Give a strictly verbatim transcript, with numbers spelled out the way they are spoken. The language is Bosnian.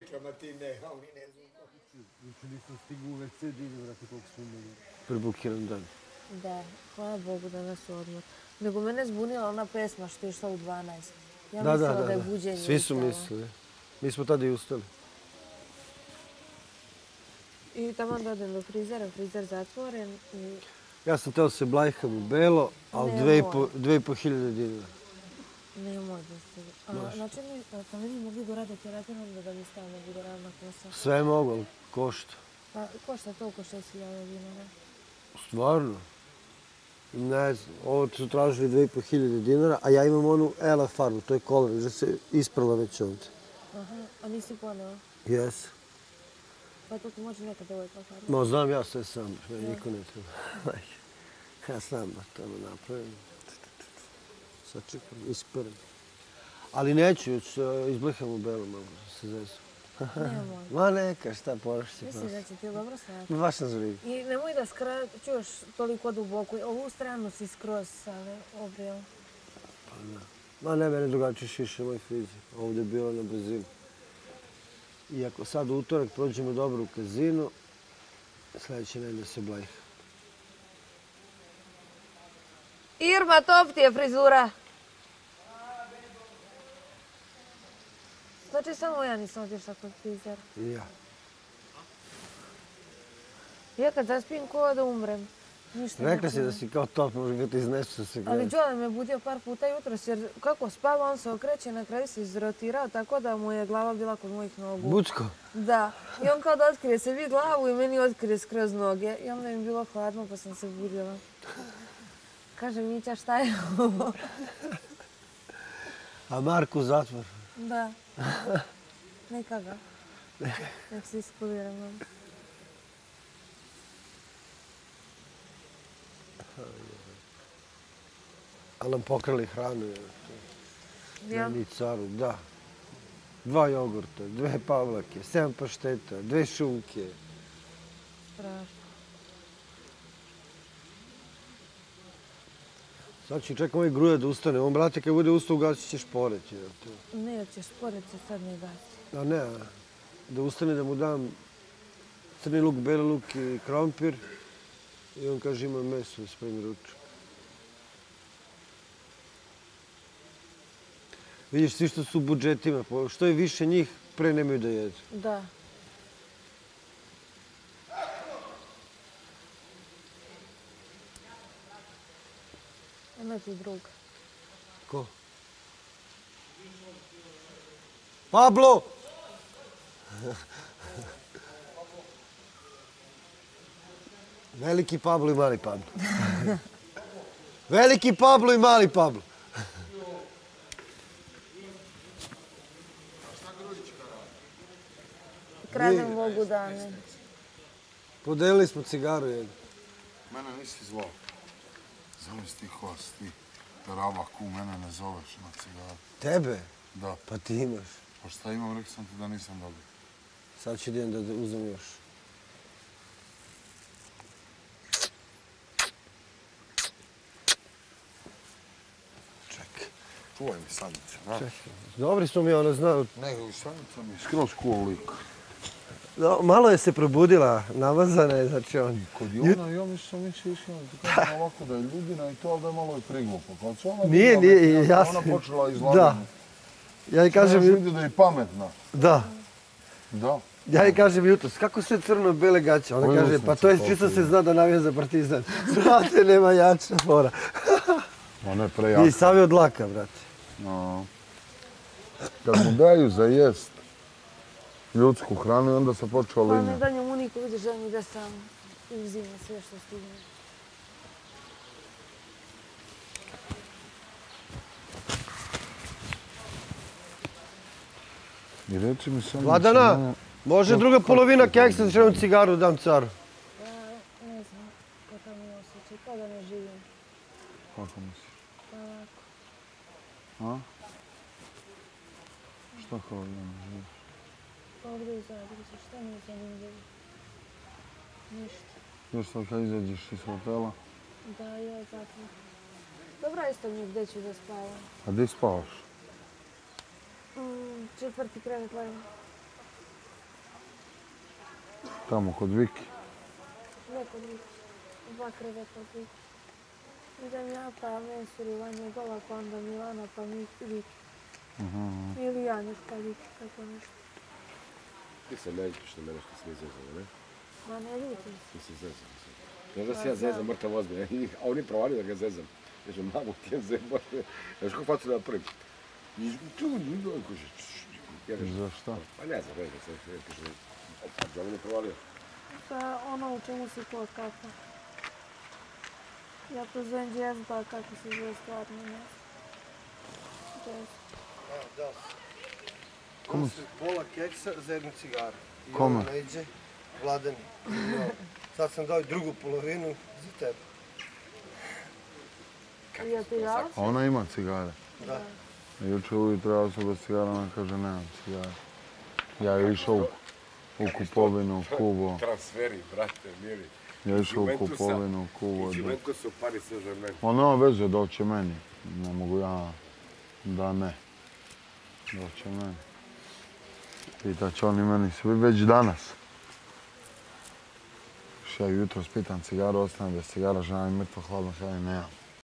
priča, ma ti ne, a oni ne znaju. Juče nisam stigu u ve ce da idem, vrati koliko smo imali. Prebukiran dan. Da, hvala Bogu da nas odmor. Nego mene zbunila ona pesma što je išla u dvanaest. Ja Da, mislila da, da da, je da. buđenje Svi su ustalo. mislili. Mi smo tada i ustali. I tamo da odem do frizera, frizer zatvoren i Ja sam teo se blajham u belo, ali Nemoj. dve i po, dve i po hiljade dinara. nemoj da se... A, znači mi, kad mi mogli da rade terapiju, onda da mi stavno bude rad na posao. Sve mogu, ali košta. Pa košta toliko šest hiljada dinara. Stvarno? Ne znam, ovo su tražili dve i po hiljade dinara, a ja imam onu Ela farbu, to je kolor, že se isprala već ovdje. Aha, a nisi poneo? Jes. Pa to ti može nekad ovo je kao farba. No, znam ja sve sam, meni niko ne treba. Ja sam da tamo napravim. Sad čekam, isprem. Ali neću, još izbliham u belo malo, da se zezu. Nemoj. Ma neka, šta, porašći Misliš prosto. da će ti dobro stajati? Ma baš sam zbriga. I nemoj da skraćuješ toliko duboko. Ovu stranu si skroz sale obrio. Ma ne, mene drugačije šiše moj frizer. Ovdje je bilo na brzinu. I ako sad u utorak prođemo dobro u kazinu, sljedeće nedelje se blajha. Irma, top ti je frizura. Znači samo ja nisam otišla kod frizera. I ja. Ja kad zaspim ko da umrem. Ništa ne Rekla si da čujem. si kao top, možda ga ti iznesu da se Ali gleda. Đole me budio par puta jutros jer kako spava on se okreće, na kraju se izrotirao tako da mu je glava bila kod mojih nogu. Bucko. Da. I on kao da otkrije sebi glavu i meni otkrije skroz noge. I onda mi je bilo hladno pa sam se budila. Kaže Mića šta je ovo? A Marku zatvor. Da. Neka ga. Nek se iskulira malo. Ali nam pokrali hranu. je. Ja? Meni i caru, da. Dva jogurta, dve pavlake, sedam pašteta, dve šunke. Strašno. Sad ću čekam ovaj gruja da ustane. On, brate, kad bude ustao, ugasit ćeš pored. je to. Ne, ćeš pored se sad ne gasi. A ne, a da ustane da mu dam crni luk, beli luk i krompir. I on kaže ima meso da spremi ručak. Vidiš, svi što su u budžetima, po- što je više njih, pre nemaju da jedu. Da. Ima ti drug. Ko? Pablo! Veliki Pablo i mali Pablo. Veliki Pablo i mali Pablo. Kradem Bogu dane. Podelili smo cigaru jednu. Mene nisi zvao. Zamisli ti host, ti rabaku, mene ne zoveš na cigaru. Tebe? Da. Pa ti imaš. Pa šta imam, rekao sam ti da nisam dobio. Sad ću idem da uzem još. Čekaj, čuvaj mi sanjice, da? Dobri smo mi, ona zna. Ne, sanjica mi je skroz cool lik. No, malo je se probudila, namazana je, znači on. Kod Jona, ja mislim, mi se išli kako ovako da je ljubina i to, ali da je malo i priglupo. Kad se ona Nije, digla, nije, ona jasno. počela Da. izlaganje. Ja i Kažem, kažem, vidi da je pametna. da. Da. Ja i kažem jutros, kako sve crno-bele gaće? Ona Ujel kaže, sam pa se to je toliko čisto se vidio. zna da navija za Partizan. Brate, nema jača fora. Ma ne, prejaka. I sam je od laka, brate. No. Kad mu daju za jest ljudsku hranu, onda se počeo Pa linja. ne dalje mu niko vidiš da mi da sam uzima sve što stigne. I reći mi samo... Vladana, može druga polovina keksa da ćemo cigaru dam caru. Ja ne znam kakav mi je osjećaj, kao da ne živim. Kako misliš? Pa ovako. A? Šta kao da ne živiš? Pa ovdje u Zagrebu, šta mi je zanimljivo? Ništa. Još sad kad izađeš iz hotela? Da, ja zato. Dobra isto mi je gdje ću da spavam. A gdje spavaš? Mm, četvrti krevet lajma. Tamo kod Viki. Ne kod Viki. Dva kreveta od Viki. Idem ja, pa Mensur njegova, pa onda Milana, pa Viki. Ili Janjuška Viki, kako nešto. Ti se ne ljubiš na mene što se mi zezamo, ne? Ma ne ljutim se. Ti se zezam. Znaš da se ja zezam mrtav ozbilj, a oni provalio da ga zezam. Kaže, mamu ti je zezam. Znaš kako facu da napravim? I tu, kaže, Zašto? pa ne znam, ne znam, se kaže, da on je provalio. Sa ono u čemu si ko kako. Ja to zovem džezba, kako se zove stvarno mjesto. Džezba. Evo, dao sam. Kome si? Pola keksa za jednu cigaru. I Kome? ovo ne iđe, Vladani. Sad sam dao i drugu polovinu za tebe. Ja ti dao? A ona ima cigare. Da. Juče ujutro ja sam bez cigara, ona kaže nemam cigare. Ja je išao u, u kupovinu, u Kubo. Transferi, brate, mili. Ja je išao u kupovinu, u Kubo. Iz Juventusa u Paris Saint-Germain. On nema veze, doće meni. Ne mogu ja da ne. Doće meni. Pitat će oni meni svi već danas. Ja jutro spitam cigaru, ostanem bez cigara, žena mi mrtvo hladno, ja nemam.